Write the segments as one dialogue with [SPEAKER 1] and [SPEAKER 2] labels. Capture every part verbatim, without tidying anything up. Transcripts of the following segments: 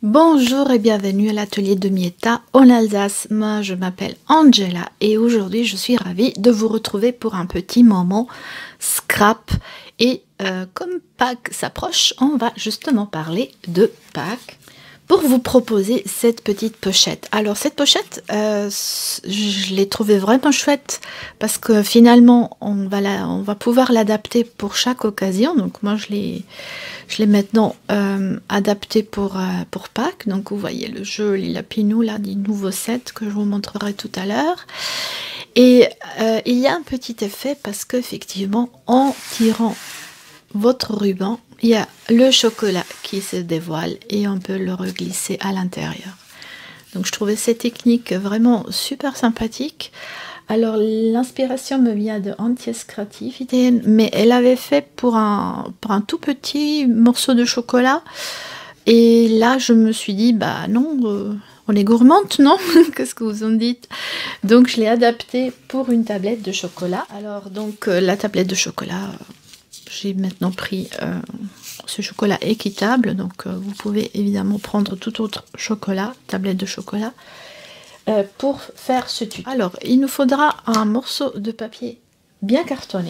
[SPEAKER 1] Bonjour et bienvenue à l'atelier de Mietta en Alsace. Moi je m'appelle Angela et aujourd'hui je suis ravie de vous retrouver pour un petit moment scrap. Et euh, comme Pâques s'approche, on va justement parler de Pâques pour vous proposer cette petite pochette. Alors cette pochette, euh, je l'ai trouvée vraiment chouette parce que finalement on va, la, on va pouvoir l'adapter pour chaque occasion. Donc moi je l'ai je l'ai maintenant euh, adapté pour, euh, pour Pâques. Donc vous voyez le jeu Lila Pinou là, du nouveau set que je vous montrerai tout à l'heure. Et euh, il y a un petit effet parce qu'effectivement en tirant votre ruban, il y a le chocolat qui se dévoile et on peut le reglisser à l'intérieur. Donc je trouvais cette technique vraiment super sympathique. Alors l'inspiration me vient de Antjes Creativité, mais elle avait fait pour un, pour un tout petit morceau de chocolat. Et là je me suis dit, bah non, euh, on est gourmande, non? Qu'est-ce que vous en dites? Donc je l'ai adapté pour une tablette de chocolat. Alors donc euh, la tablette de chocolat, euh, j'ai maintenant pris euh, ce chocolat équitable. Donc euh, vous pouvez évidemment prendre tout autre chocolat, tablette de chocolat. Euh, pour faire ce tuto. Alors, il nous faudra un morceau de papier bien cartonné.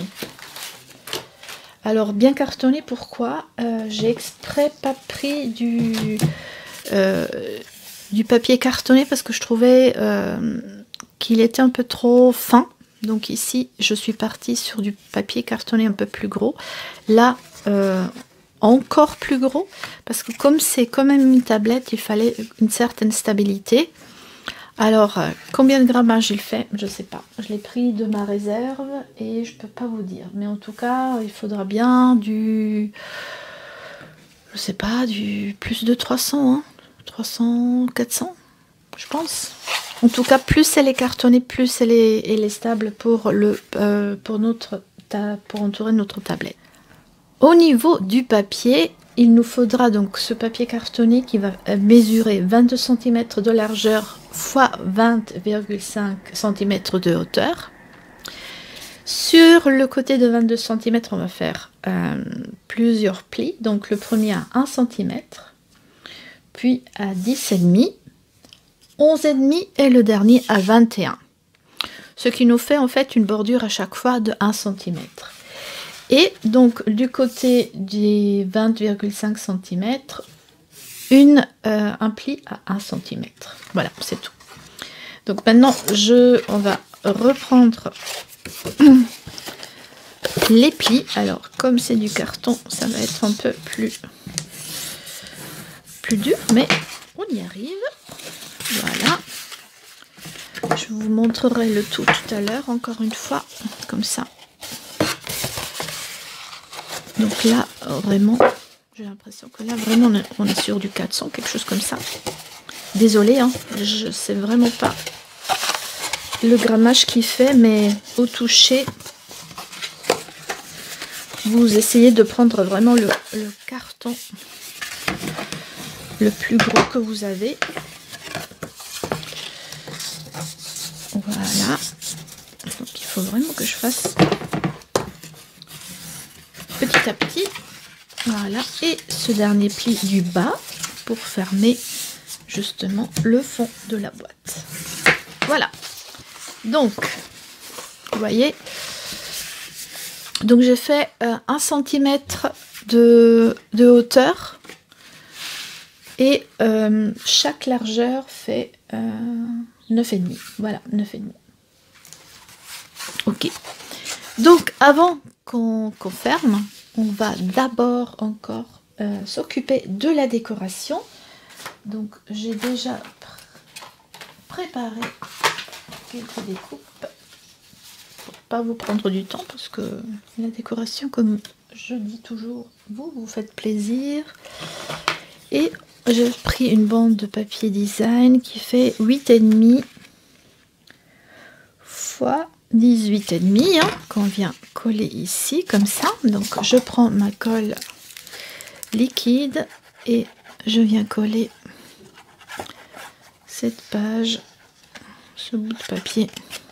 [SPEAKER 1] Alors, bien cartonné, pourquoi euh, j'ai exprès pas pris du, euh, du papier cartonné parce que je trouvais euh, qu'il était un peu trop fin. Donc ici, je suis partie sur du papier cartonné un peu plus gros. Là, euh, encore plus gros, parce que comme c'est quand même une tablette, il fallait une certaine stabilité. Alors, euh, combien de grammage il fait? Je sais pas. Je l'ai pris de ma réserve et je peux pas vous dire. Mais en tout cas, il faudra bien du... Je sais pas, du plus de trois cents, hein, trois cents, quatre cents, je pense. En tout cas, plus elle est cartonnée, plus elle est, elle est stable pour, le, euh, pour, notre, pour entourer notre tablette. Au niveau du papier, il nous faudra donc ce papier cartonné qui va mesurer vingt-deux centimètres de largeur fois vingt virgule cinq centimètres de hauteur. Sur le côté de vingt-deux centimètres, on va faire euh, plusieurs plis. Donc le premier à un centimètre, puis à dix virgule cinq, onze virgule cinq et le dernier à vingt et un. Ce qui nous fait en fait une bordure à chaque fois de un centimètre. Et donc du côté des vingt virgule cinq centimètres, une, euh, un pli à un centimètre. Voilà, c'est tout. Donc maintenant, je, on va reprendre les plis. Alors, comme c'est du carton, ça va être un peu plus, plus dur, mais on y arrive. Voilà. Je vous montrerai le tout tout à l'heure, encore une fois, comme ça. Donc là, vraiment, j'ai l'impression que là, vraiment, on est sur du quatre cents, quelque chose comme ça. Désolée, hein, je sais vraiment pas le grammage qu'il fait, mais au toucher, vous essayez de prendre vraiment le, le carton le plus gros que vous avez. Voilà. Donc il faut vraiment que je fasse petit à petit. Voilà, et ce dernier pli du bas pour fermer justement le fond de la boîte. Voilà, donc vous voyez, donc j'ai fait euh, un centimètre de, de hauteur et euh, chaque largeur fait euh, neuf virgule cinq. Voilà, neuf virgule cinq. Ok, donc avant qu'on qu'on ferme, on va d'abord encore euh, s'occuper de la décoration. Donc j'ai déjà pr préparé quelques découpes pour pas vous prendre du temps parce que la décoration, comme je dis toujours, vous vous faites plaisir. Et j'ai pris une bande de papier design qui fait huit virgule cinq fois dix-huit virgule cinq, hein, qu'on vient coller ici comme ça. Donc je prends ma colle liquide et je viens coller cette page, ce bout de papier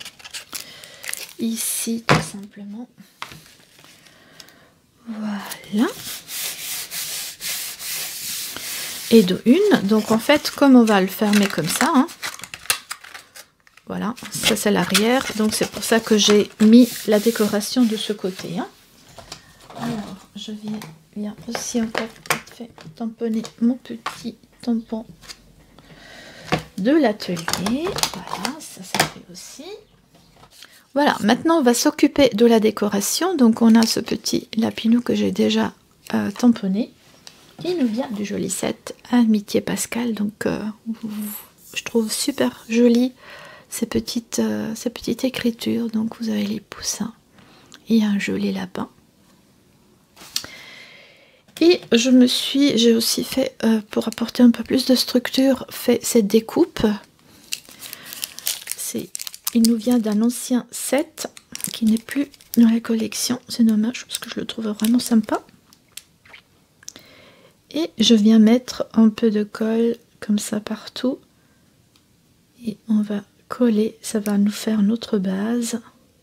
[SPEAKER 1] ici tout simplement. Voilà. et de une. Donc en fait, comme on va le fermer comme ça, hein, voilà, ça c'est l'arrière. Donc c'est pour ça que j'ai mis la décoration de ce côté. Hein. Alors, je viens, viens aussi encore fait tamponner mon petit tampon de l'atelier. Voilà, ça ça fait aussi. Voilà, maintenant on va s'occuper de la décoration. Donc on a ce petit lapinou que j'ai déjà euh, tamponné, qui nous vient du joli set Amitié Pascal. Donc euh, je trouve super joli ces petites, euh, ces petites écritures. Donc vous avez les poussins et un joli lapin. Et je me suis, j'ai aussi fait, euh, pour apporter un peu plus de structure, fait cette découpe. C'est, il nous vient d'un ancien set qui n'est plus dans la collection. C'est dommage parce que je le trouve vraiment sympa. Et je viens mettre un peu de colle comme ça partout. Et on va coller, ça va nous faire notre base.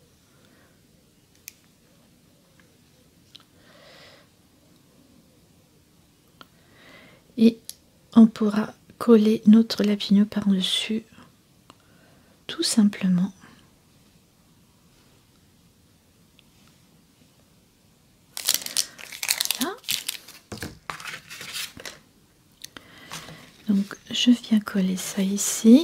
[SPEAKER 1] Et on pourra coller notre lapineux par-dessus, tout simplement. Voilà. Donc je viens coller ça ici.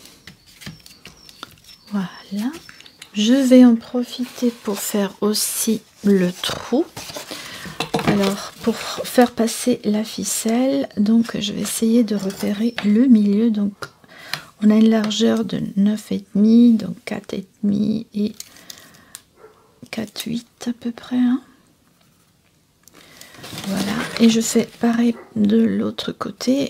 [SPEAKER 1] Voilà. Je vais en profiter pour faire aussi le trou. Alors, pour faire passer la ficelle, donc je vais essayer de repérer le milieu. Donc, on a une largeur de neuf virgule cinq, donc quatre virgule cinq et quatre virgule huit à peu près. Hein. Voilà, et je fais pareil de l'autre côté.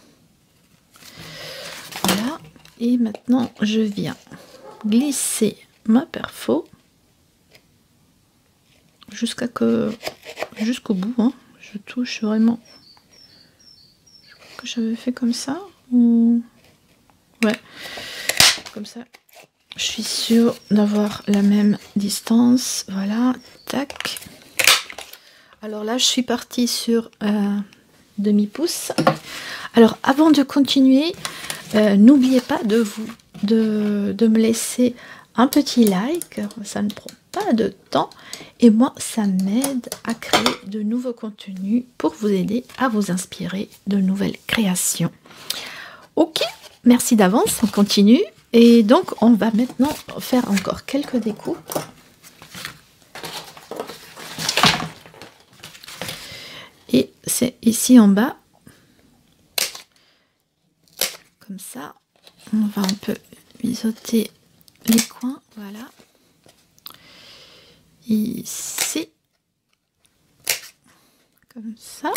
[SPEAKER 1] Voilà, et maintenant je viens glisser ma perfo jusqu'à que jusqu'au bout, hein. Je touche vraiment. Je crois que j'avais fait comme ça ou ouais, comme ça. Je suis sûre d'avoir la même distance. Voilà, tac. Alors là, je suis partie sur euh, demi-pouce. Alors, avant de continuer, euh, n'oubliez pas de vous de, de me laisser un petit like. Ça ne prend pas de temps et moi ça m'aide à créer de nouveaux contenus pour vous aider à vous inspirer de nouvelles créations. Ok, merci d'avance, on continue et donc on va maintenant faire encore quelques découpes. Et c'est ici en bas, comme ça, on va un peu biseauter les coins, voilà. Ici, comme ça,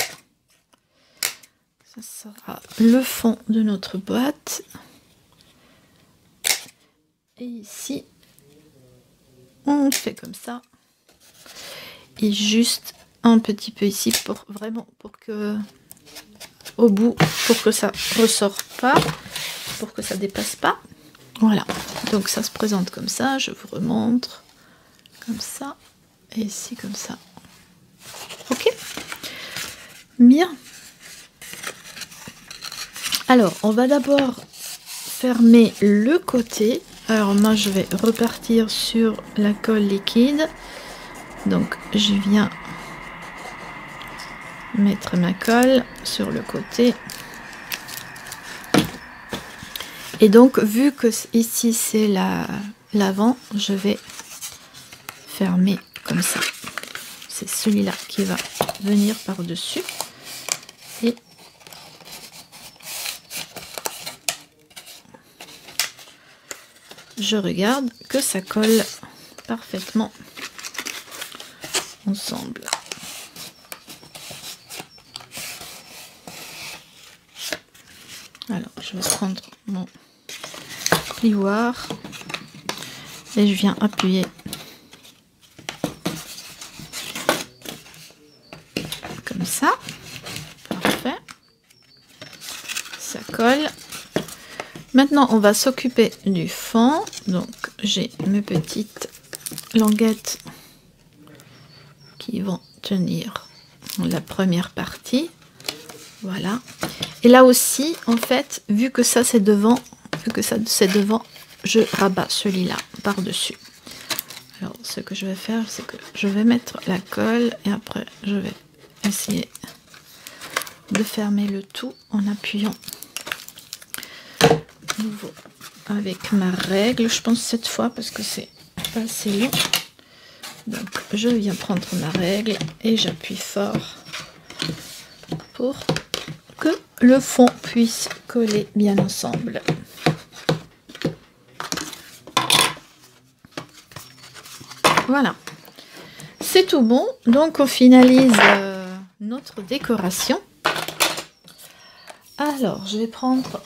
[SPEAKER 1] ça sera le fond de notre boîte. Et ici, on fait comme ça. Et juste un petit peu ici pour vraiment pour que au bout, pour que ça ressort pas, pour que ça dépasse pas. Voilà. Donc ça se présente comme ça. Je vous remontre. Comme ça, et ici comme ça. Ok, bien. Alors, on va d'abord fermer le côté. Alors moi, je vais repartir sur la colle liquide. Donc, je viens mettre ma colle sur le côté. Et donc, vu que ici c'est la l'avant, je vais fermé comme ça. C'est celui-là qui va venir par-dessus. Et je regarde que ça colle parfaitement ensemble. Alors, je vais prendre mon plioir et je viens appuyer comme ça. Parfait. Ça colle. Maintenant, on va s'occuper du fond. Donc, j'ai mes petites languettes qui vont tenir la première partie. Voilà. Et là aussi, en fait, vu que ça c'est devant, vu que ça c'est devant, je rabats celui-là par-dessus. Alors, ce que je vais faire, c'est que je vais mettre la colle et après, je vais essayer de fermer le tout en appuyant nouveau avec ma règle, je pense cette fois parce que c'est pas assez long. Donc, je viens prendre ma règle et j'appuie fort pour que le fond puisse coller bien ensemble. Voilà, c'est tout bon. Donc on finalise euh, notre décoration. Alors je vais prendre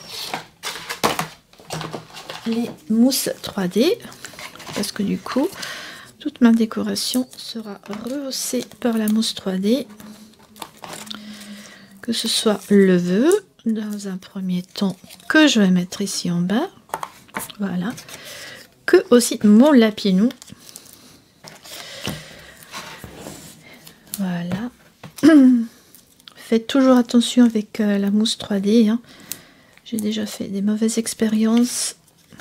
[SPEAKER 1] les mousses trois D parce que du coup toute ma décoration sera rehaussée par la mousse trois D, que ce soit le vœu dans un premier temps que je vais mettre ici en bas, voilà, que aussi mon lapinou. Voilà. Faites toujours attention avec euh, la mousse trois D. Hein. J'ai déjà fait des mauvaises expériences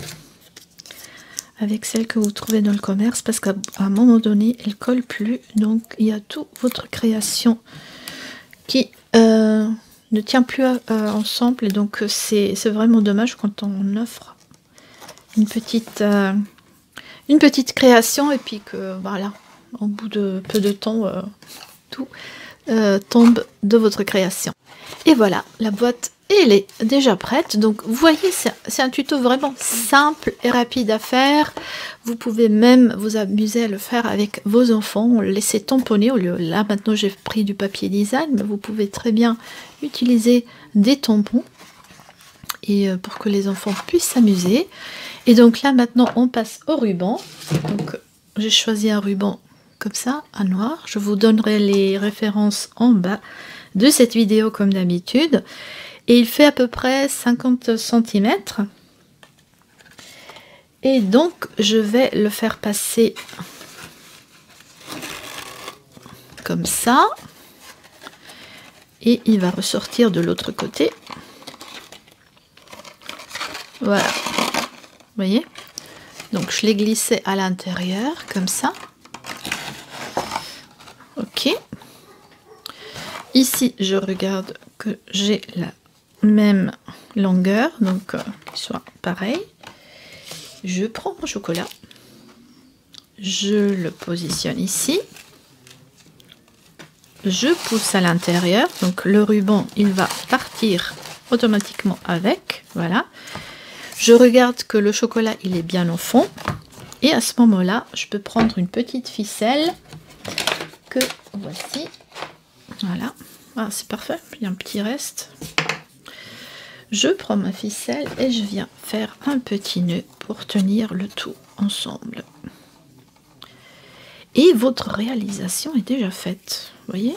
[SPEAKER 1] avec celle que vous trouvez dans le commerce parce qu'à un moment donné, elle colle plus. Donc, il y a toute votre création qui euh, ne tient plus euh, ensemble. Et donc, c'est vraiment dommage quand on offre une petite, euh, une petite création et puis que, voilà, au bout de peu de temps, euh, tout euh, tombe de votre création. Et voilà, la boîte elle est déjà prête. Donc vous voyez, c'est un tuto vraiment simple et rapide à faire. Vous pouvez même vous amuser à le faire avec vos enfants, laisser tamponner au lieu. Là maintenant j'ai pris du papier design, mais vous pouvez très bien utiliser des tampons et pour que les enfants puissent s'amuser. Et donc là maintenant on passe au ruban. Donc j'ai choisi un ruban comme ça, un noir. Je vous donnerai les références en bas de cette vidéo comme d'habitude. Et il fait à peu près cinquante centimètres. Et donc je vais le faire passer comme ça. Et il va ressortir de l'autre côté. Voilà. Vous voyez? Donc je l'ai glissé à l'intérieur comme ça. Ok. Ici, je regarde que j'ai la même longueur, donc euh, qu'il soit pareil. Je prends mon chocolat. Je le positionne ici. Je pousse à l'intérieur. Donc le ruban, il va partir automatiquement avec. Voilà. Je regarde que le chocolat, il est bien au fond. Et à ce moment-là, je peux prendre une petite ficelle que voici. Voilà. Ah, c'est parfait. Il y a un petit reste. Je prends ma ficelle et je viens faire un petit nœud pour tenir le tout ensemble. Et votre réalisation est déjà faite. Vous voyez?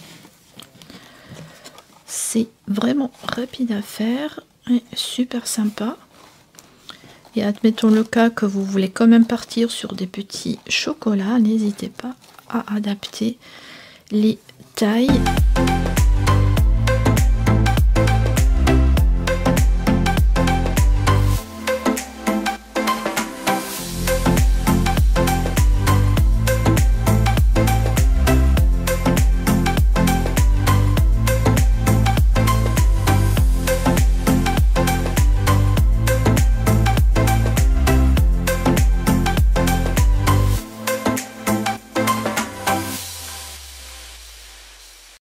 [SPEAKER 1] C'est vraiment rapide à faire et super sympa. Et admettons le cas que vous voulez quand même partir sur des petits chocolats, n'hésitez pas à adapter les tailles.